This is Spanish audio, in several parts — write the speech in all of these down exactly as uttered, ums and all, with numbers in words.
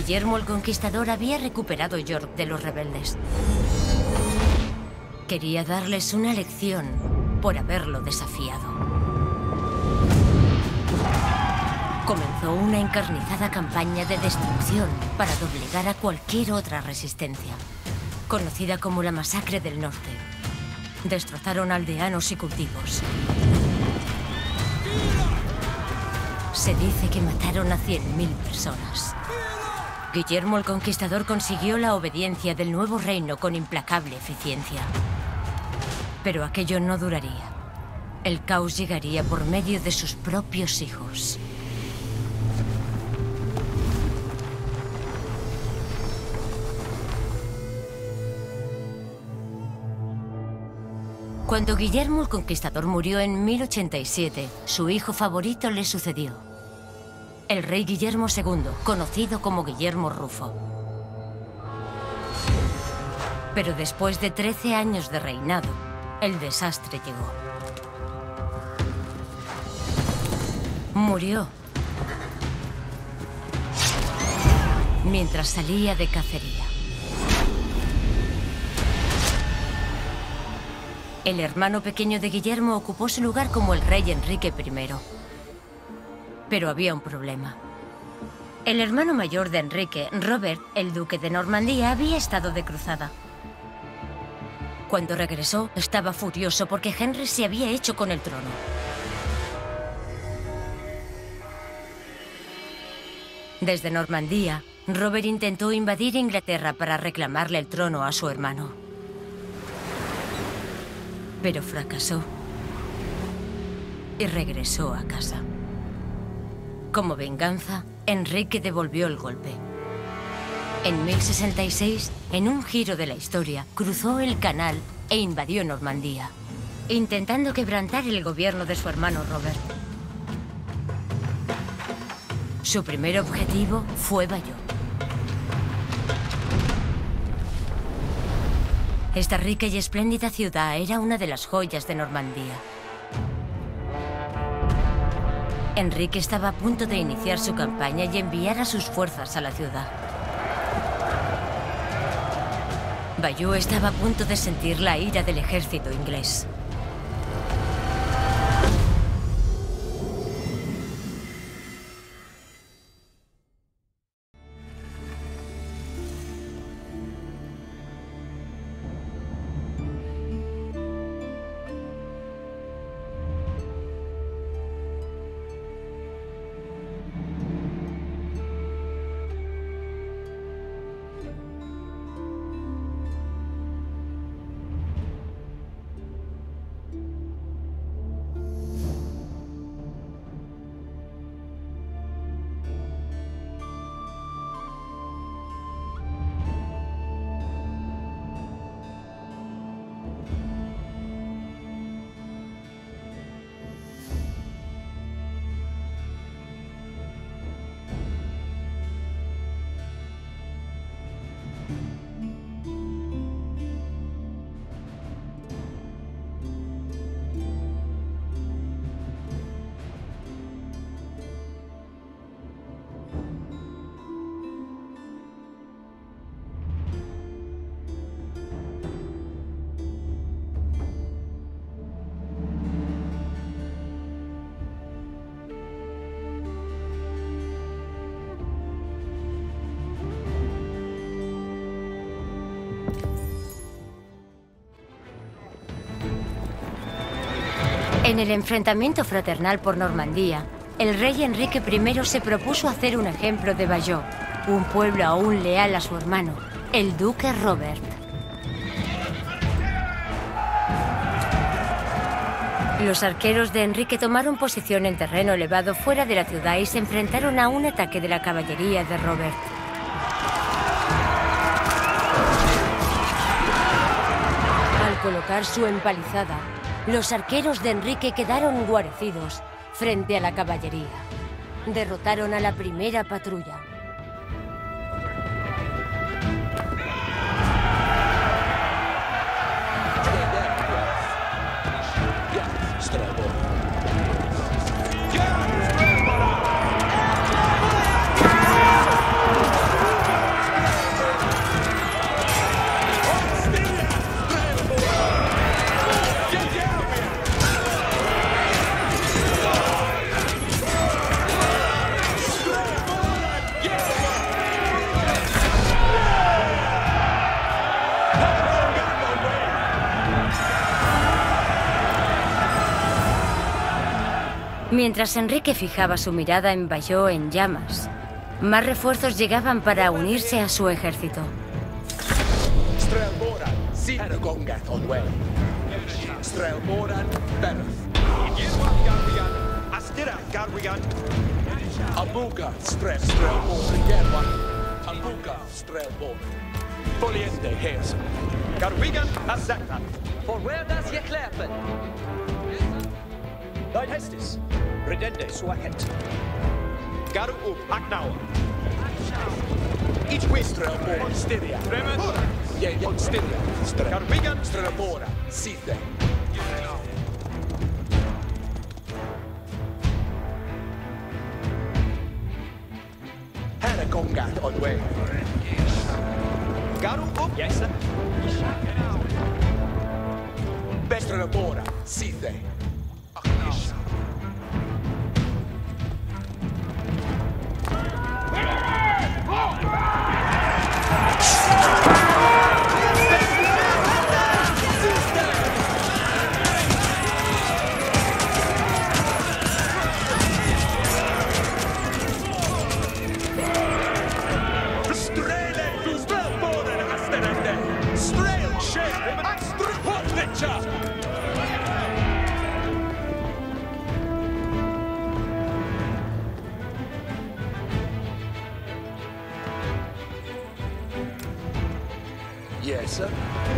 Guillermo el Conquistador había recuperado York de los rebeldes. Quería darles una lección por haberlo desafiado. Comenzó una encarnizada campaña de destrucción para doblegar a cualquier otra resistencia, conocida como la Masacre del Norte. Destrozaron aldeanos y cultivos. Se dice que mataron a cien mil personas. Guillermo el Conquistador consiguió la obediencia del nuevo reino con implacable eficiencia. Pero aquello no duraría. El caos llegaría por medio de sus propios hijos. Cuando Guillermo el Conquistador murió en mil ochenta y siete, su hijo favorito le sucedió. El rey Guillermo segundo, conocido como Guillermo Rufo. Pero después de trece años de reinado, el desastre llegó. Murió mientras salía de cacería. El hermano pequeño de Guillermo ocupó su lugar como el rey Enrique primero. Pero había un problema. El hermano mayor de Enrique, Robert, el duque de Normandía, había estado de cruzada. Cuando regresó, estaba furioso porque Henry se había hecho con el trono. Desde Normandía, Robert intentó invadir Inglaterra para reclamarle el trono a su hermano. Pero fracasó y regresó a casa. Como venganza, Enrique devolvió el golpe. En mil sesenta y seis, en un giro de la historia, cruzó el canal e invadió Normandía, intentando quebrantar el gobierno de su hermano Robert. Su primer objetivo fue Bayeux. Esta rica y espléndida ciudad era una de las joyas de Normandía. Enrique estaba a punto de iniciar su campaña y enviar a sus fuerzas a la ciudad. Bayeux estaba a punto de sentir la ira del ejército inglés. En el enfrentamiento fraternal por Normandía, el rey Enrique primero se propuso hacer un ejemplo de Bayeux, un pueblo aún leal a su hermano, el duque Robert. Los arqueros de Enrique tomaron posición en terreno elevado fuera de la ciudad y se enfrentaron a un ataque de la caballería de Robert. Al colocar su empalizada, los arqueros de Enrique quedaron guarecidos frente a la caballería. Derrotaron a la primera patrulla. Mientras Enrique fijaba su mirada en Bayeux en llamas, más refuerzos llegaban para unirse a su ejército. Dein Hestis, Redende Suahet. Garu up, Agnauer. Each way, Strelbora, Styria. Bremen, yeah, yeah, Styria. Garvigan, Strelbora, Sithe. Hanagongat on way. Garu up, yes, sir. Strelbora, Sithe. Yes, sir.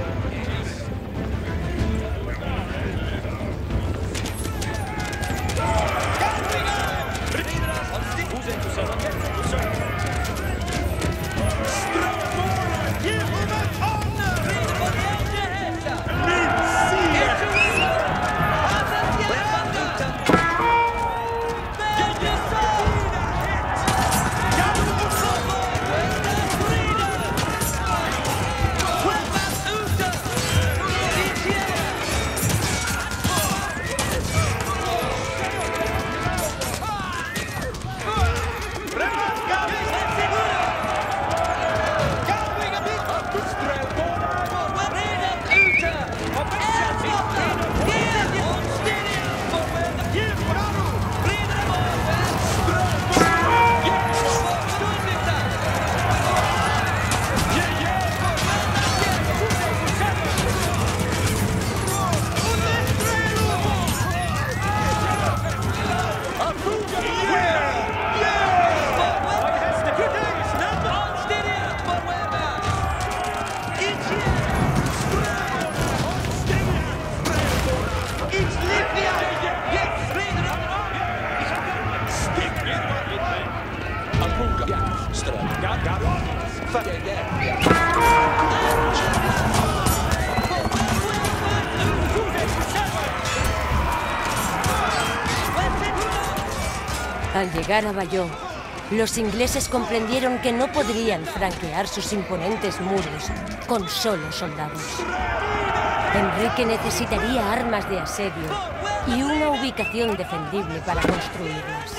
Al llegar a Bayeux, los ingleses comprendieron que no podrían franquear sus imponentes muros con solo soldados. Enrique necesitaría armas de asedio y una ubicación defendible para construirlas.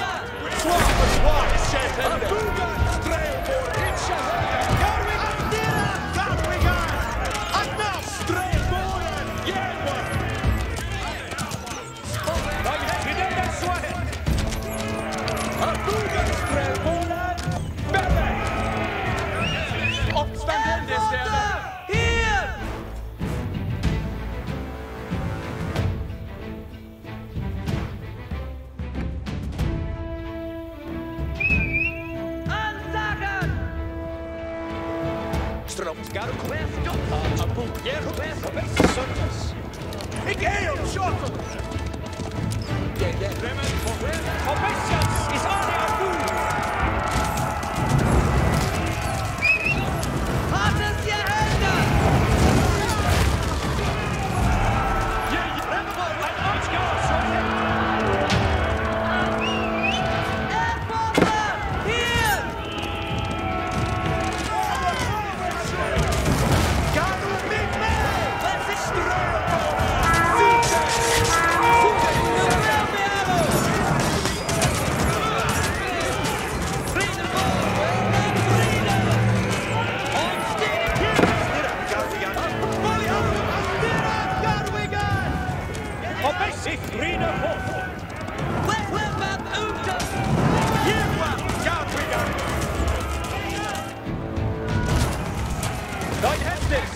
Nein Hestes!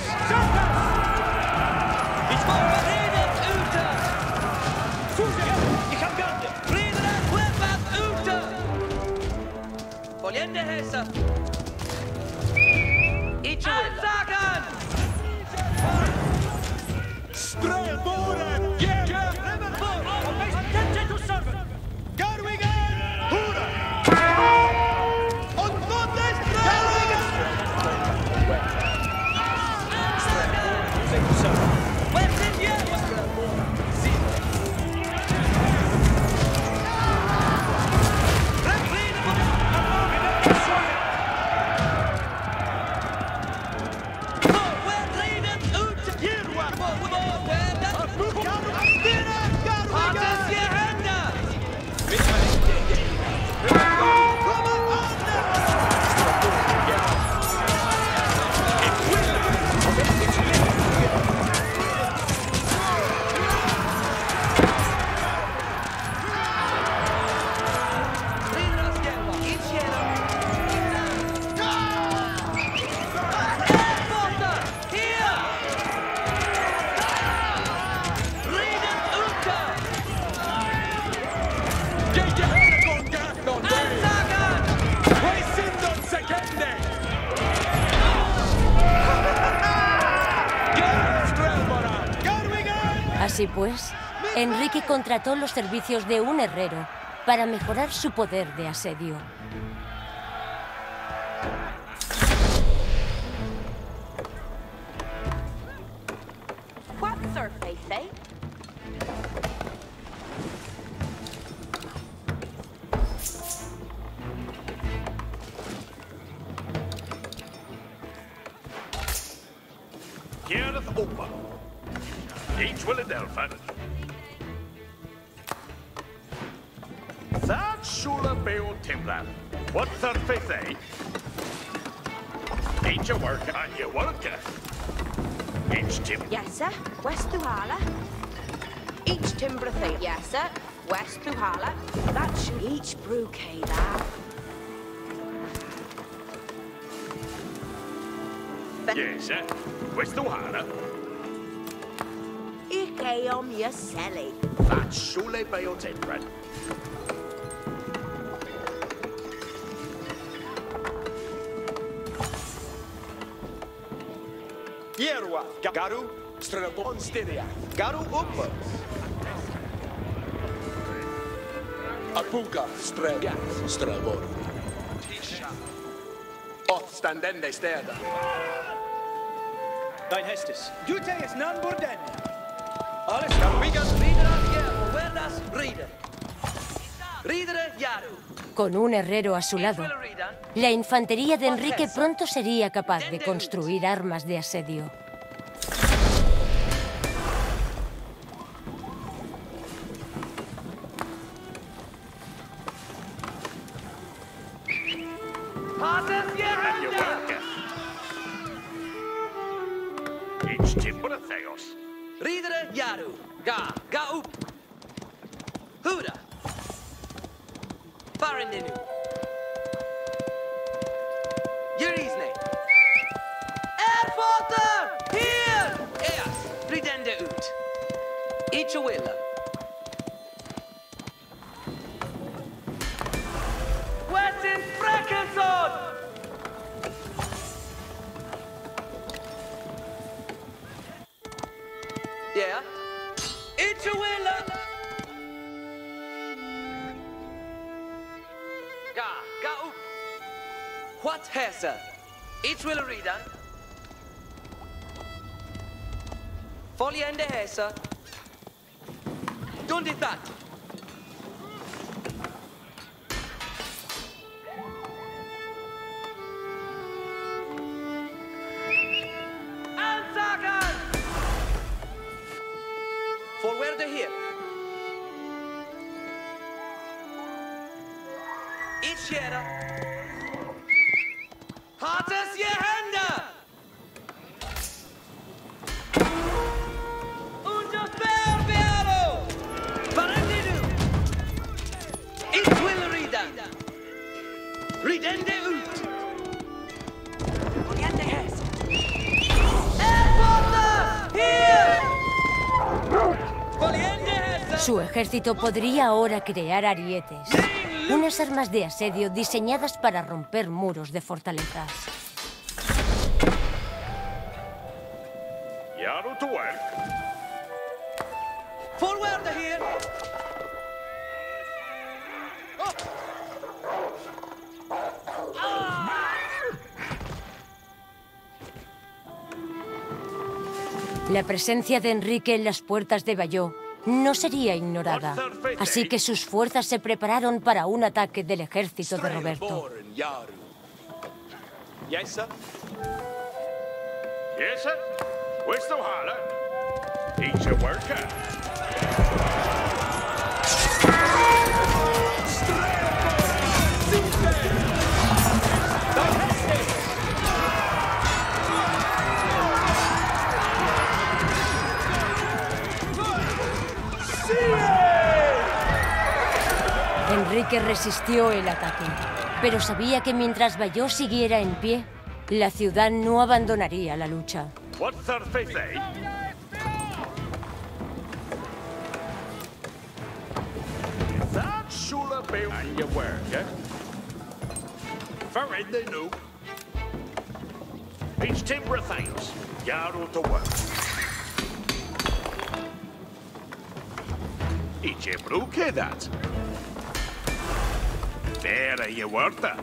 Ich war redet ute! Fuge! Ich hab Gande! Ridere huevat ute! Voljende hesa! Ansagen! Strelboren! Yeah! Yeah! Attention to servant! Garwigen! Hura! Und Bundesstraße! Where sind ihr? Así pues, Enrique contrató los servicios de un herrero para mejorar su poder de asedio. What surface, eh? Gareth Opa. Each will Adelphin. That Shula Beo Timlan. What surface, eh? Each a work and you work it. Each Tim. Yes, sir. West Duhala. Each timber thing. Yes, sir. West Duhala. That should each brookie that. Yes, sir. West Ohana. Ike om your selly. That Shula Beo Timlan. Hierwa! Garu! Strelbon Styria! Garu Uppa! Apuka! Strelgat! Strelbor! Ot standende städer! Dein Hestes. Jute is nan borden. Alles Garwigen, ridere Jervo, verdas ride. Ridere Yaru. Con un herrero a su lado, la infantería de Enrique pronto sería capaz de construir armas de asedio. Paten And you Jerenda. work it. Each Timber Theos. Ridere Yaru. Ga, ga up. Huda. Farendinu. Jerisne. Erfoter! Hier! Eas, ridende ut. Each a willa. Westin Freckenson! Yeah? Each a willa. Ga, ga up. What hesa? Each will readan. Foliende hesa. Don't that. Ansagen! For where they here? Each here. Hartes je Hände! Unter Verbearo! Varende du! Ich will riden! Ridende ut! Oriente Hess. Su ejército podría ahora crear arietes, unas armas de asedio diseñadas para romper muros de fortalezas. Jarl to work. Forward here! La presencia de Enrique en las puertas de Bayeux no sería ignorada, así que sus fuerzas se prepararon para un ataque del ejército de Roberto. Yes, sir. Yes, sir. Where's the holler? Eat your worker. Enrique resistió el ataque, pero sabía que mientras Bayeux siguiera en pie, la ciudad no abandonaría la lucha. What's their face, eh? That should have been on your work, eh? For in the new. Each timber things. Jarl to work. Each a brookie that. There are you worth it.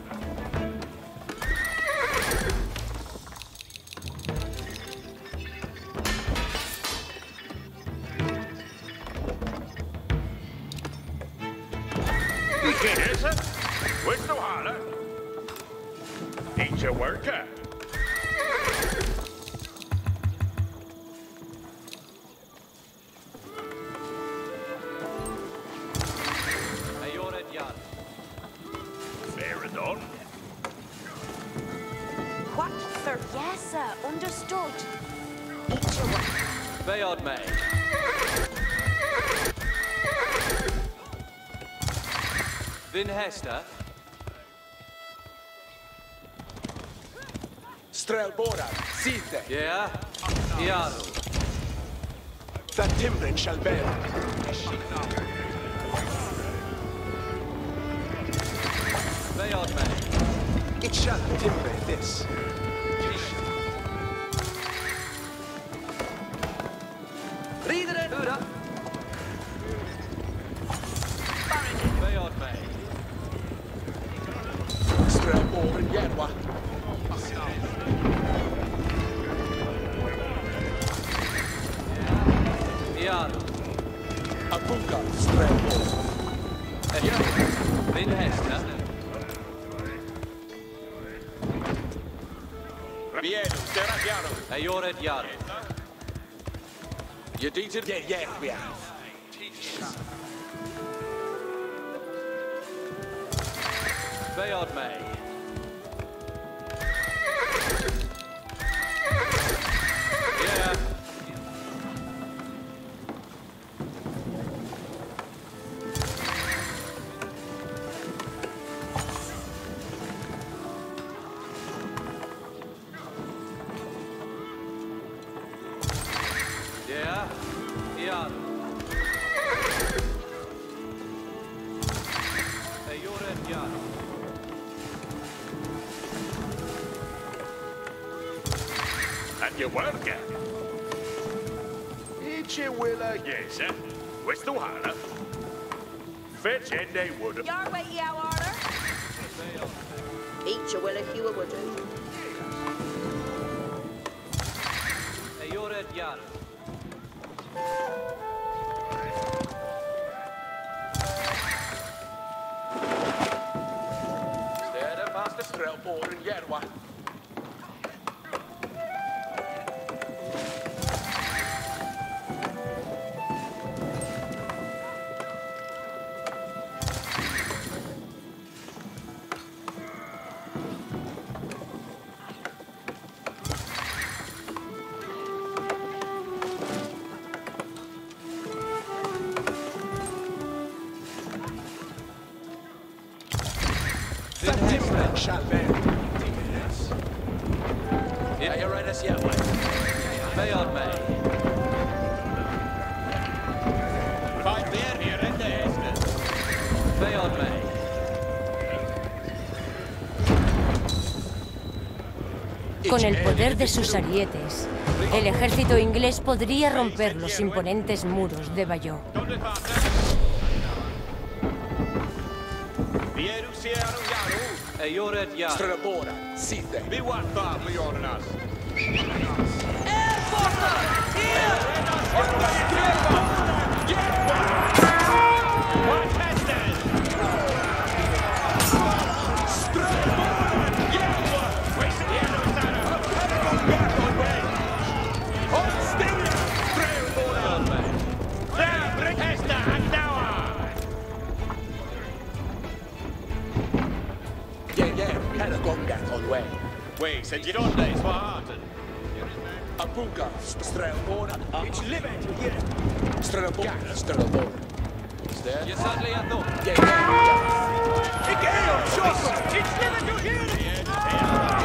¿Qué es eso? Where's the holler? Ain't your worker? Fair enough. What for? Yes, sir. Understood. Eat your work. Bayard May. Vin Hester. Strelbora, Sithe. Yeah. Jarl. That Timrin shall bear. Bayard May. It shall timber this. Rider it, Ura. Bayard May. Strelbora, Yerwa. Jarl. Abuka, Strelbora. Vin Hester. Bien, será Jarl. Ayored Jarl. You did it? Yeah, yeah, we have. Bayard May. Yeah. Yeah. Jarl. Ayored Jarl. And your worker? Eat your willa, yes, sir. Where's the holler? Fetch in they would. Your way, you order. Eat your will if you would do. Ayored Jarl. Städa past the Strelbora, Yerwa. That timber shall bear. Yeah. Are you ready as yet, mate? Bayard May. Five there. Con el poder de sus arietes, el ejército inglés podría romper los imponentes muros de Bayeux. Strelabora, Sithe. Yeah, yeah, we had a gongat on way. Wait, said you don't days for Harton. Abuga, Strelabora, It's livet here. Strelabora, Strelabora. Is there? You suddenly I thought. Yeah, yeah, yeah. Igeo, Shoko! It's livet here!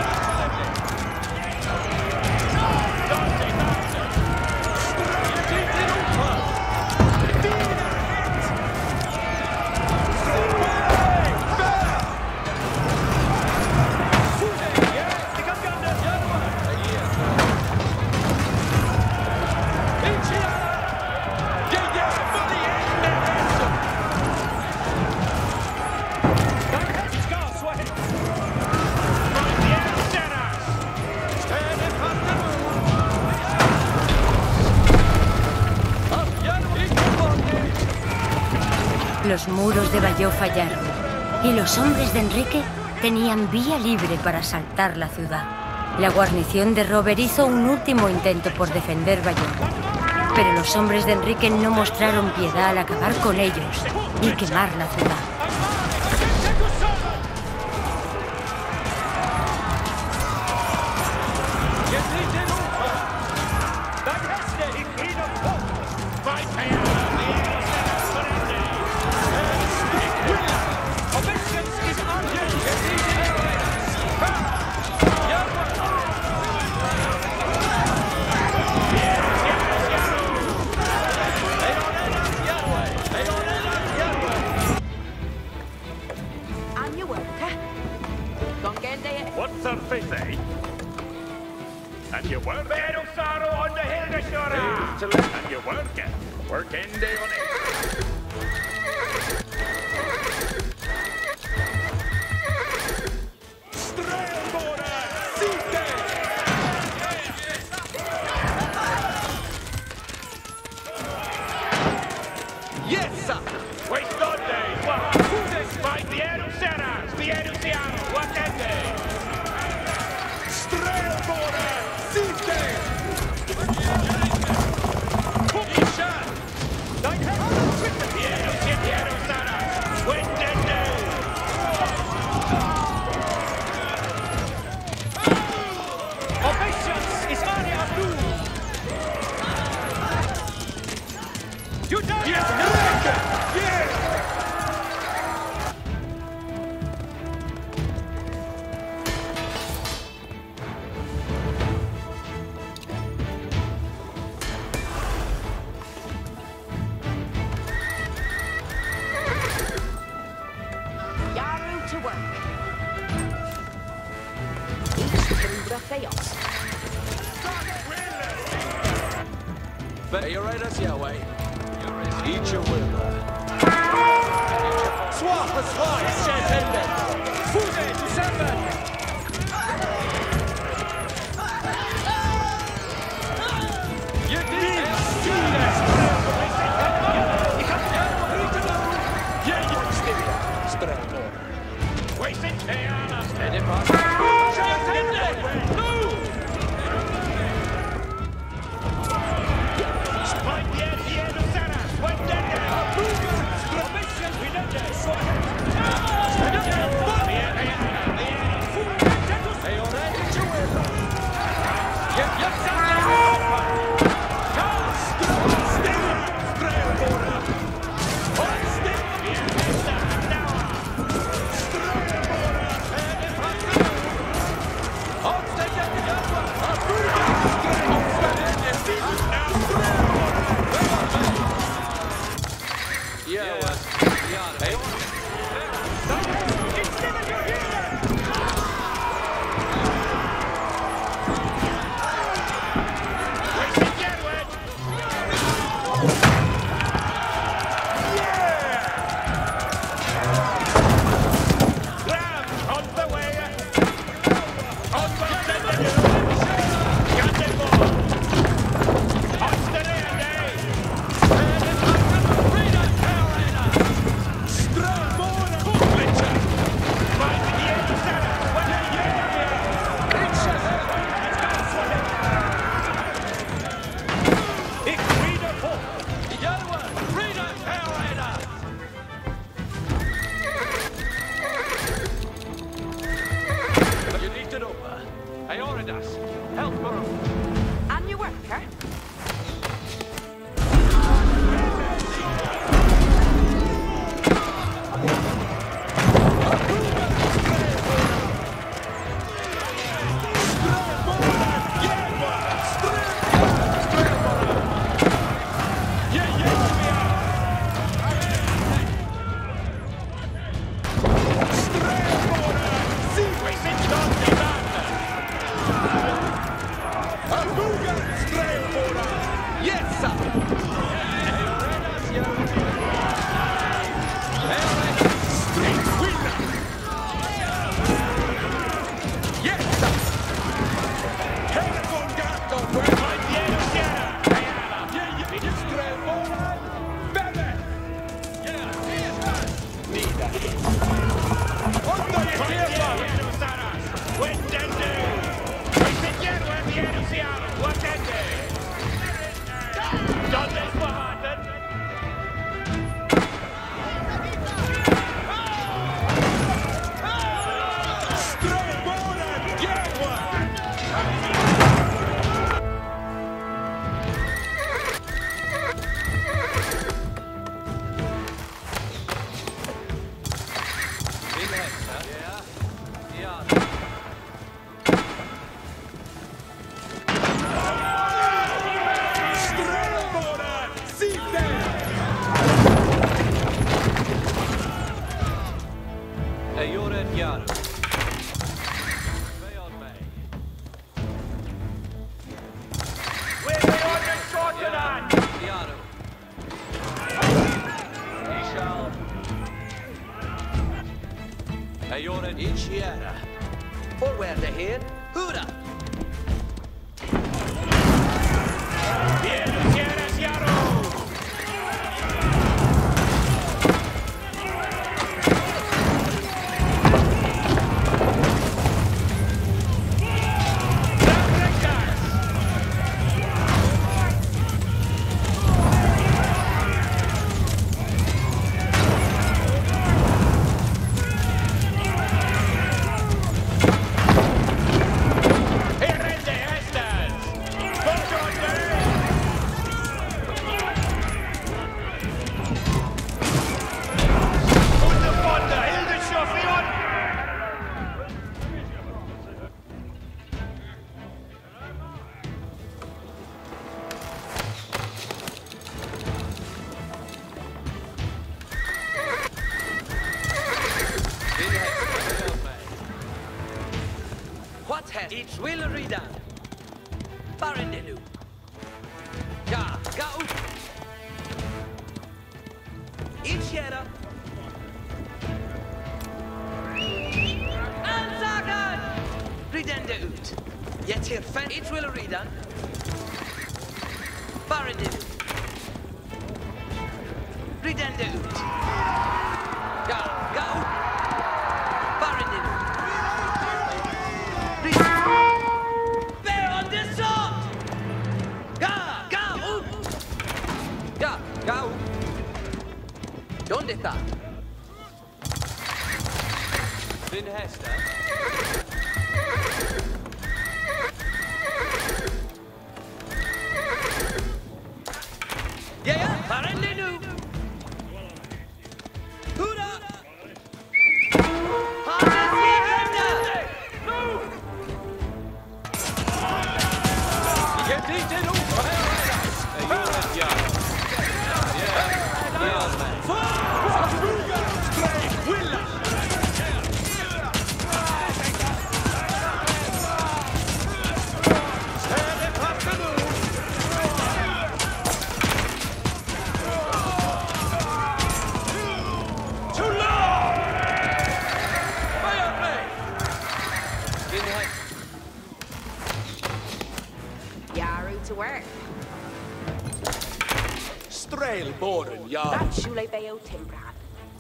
Los muros de Bayeux fallaron y los hombres de Enrique tenían vía libre para asaltar la ciudad. La guarnición de Robert hizo un último intento por defender Bayeux, pero los hombres de Enrique no mostraron piedad al acabar con ellos y quemar la ciudad. What's our faith, eh? And you work it. on the Hildeshora. And you work it. Work in day on it. Strelabora, Sithe. Yes, sir. Waste on days. What? By Piero Serra. Piero Siano. What that day? Strelabora, Sithe. Isha. Piero, Piero Serra. What that day? Obeisance is Ari Abdul! You done it! Yeah! Yaru to work. East Theos. Are you right as Yahweh? Eat your will. Swap as fly, Shetende. Fuse to seven! You did it! Strelabora. Waste it. Teana. And it must. No! By Piero Serra. What that day? Obeisance, we did it! Aeoridas, help her. And your worker? It's will read Barendenu. Ja, ga ut. It's yera. Ansagen! Ridende ut. Yet here fen. It's will read Barendenu. Ridende ut. Ja, ga ut. Barendenu. ¿Dónde está? Vinhesta. Ja, ja, parende nu. Hurra! Hannes Vigende! Nu! Je hebt niet in ons. Ja. Strailboren, ja. That's Shule Bayo Timbran.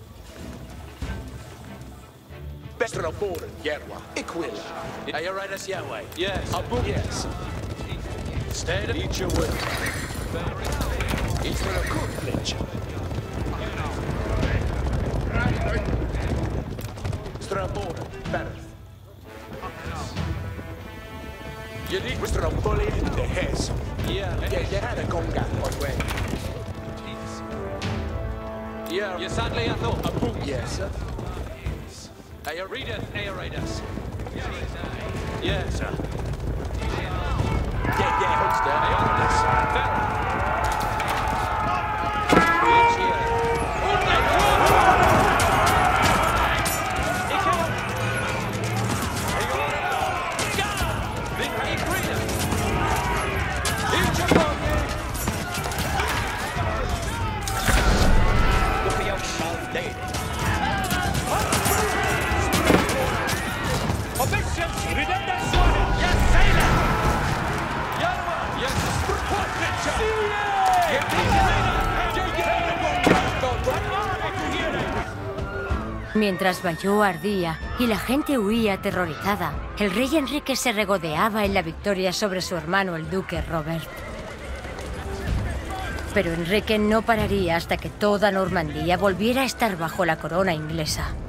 Bestraboren, Yerwa. Ik wil. Are you right as Yahweh? Yes. Abu, yes. Stand eat your will. It's for a good pledge. Straboren, Berth. You need Mister Bully in the heads. Yeah, Yeah, you had a conga on way. yeah. You sadly I thought. A boot, yes, sir. Are you reading, Aerators? Yes, sir. Yeah, yeah, holds there. Aerators. Farrell. Each year. Mientras Bayeux ardía y la gente huía aterrorizada, el rey Enrique se regodeaba en la victoria sobre su hermano el duque Robert. Pero Enrique no pararía hasta que toda Normandía volviera a estar bajo la corona inglesa.